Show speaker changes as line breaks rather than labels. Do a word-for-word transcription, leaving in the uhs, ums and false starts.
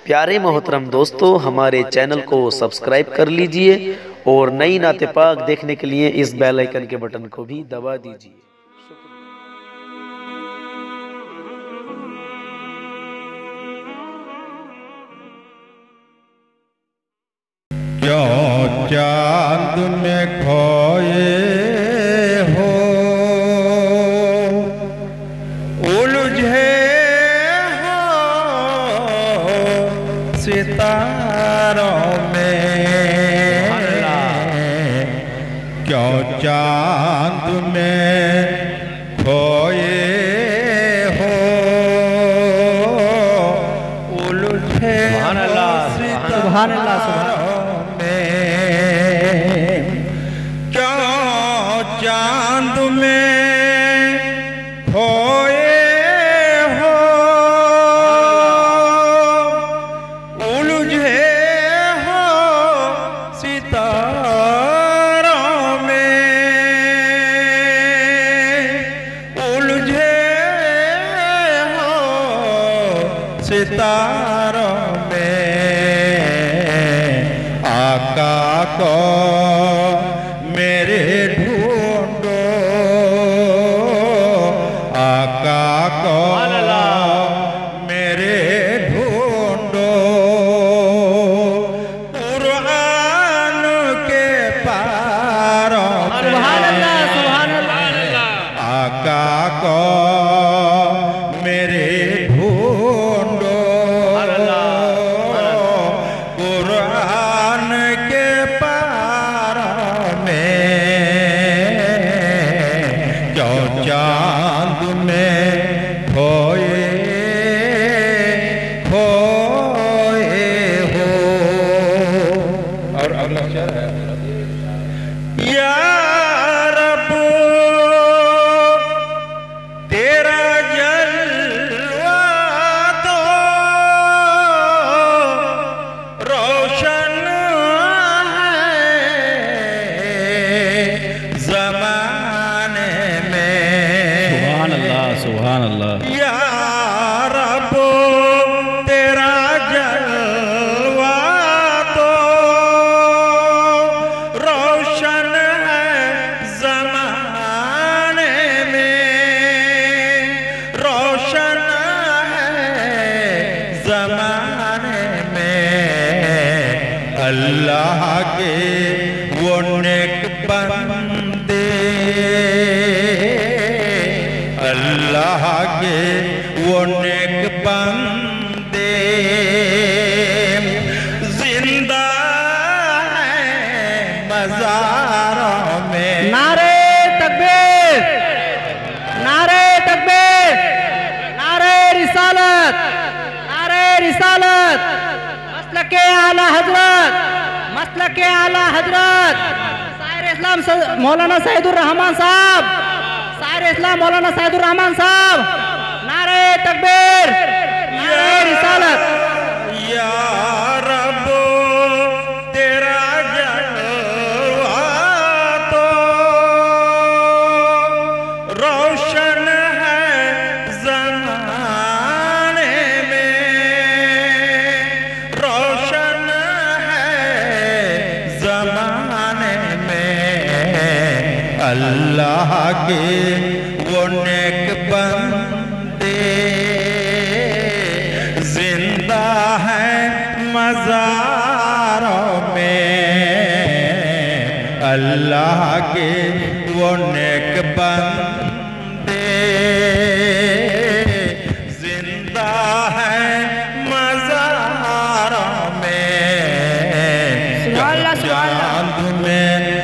प्यारे मोहतरम दोस्तों, हमारे चैनल को सब्सक्राइब कर लीजिए और नई नाते पाक देखने के लिए इस बेल आइकन के बटन को भी दबा दीजिए।
क्यों चांद में खोए हो उलझे हो सितारों में, क्यों चांद में खोए हो उलझे
सुभान अल्लाह सुभान
चांद में खोए हो उलझे हो सितारों में, उलझे हो सितारों में। आका को मेरे ढूंढो, आका को मेरे ढूंढो, कुरान के पारों पे। आका को मेरे ढूंढो, कुरान के चांद में खोए खोए हो। और अगला शेर है, या रब तेरा जलवा तो रोशन है ज़माने में।
सुभान अल्लाह।
या रब तेरा जलवा तो रोशन है ज़माने में, रोशन है ज़माने में। अल्लाह के वो नेक बंदे, अल्लाह के वो नेक बंदे जिंदा है मज़ारों में।
नारे तकबीर, नारे तकबीर, नारे रिसालत, नारे रिसालत। मसलके आला हजरत, मसलके आला हजरत शायर इस्लाम मौलाना सईदुर रहमान साहब, शायर इस्लाम मौलाना सईदुर रहमान साहब। नारे तकबीर, नारे रिसालत।
या रब तेरा जलवा तो रोशन है ज़माने में, रोशन है ज़माने में। अल्लाह के वो नेक बंदे जिंदा है मज़ारों में। अल्लाह के वो नेक बंदे जिंदा है मज़ारों में। चांद में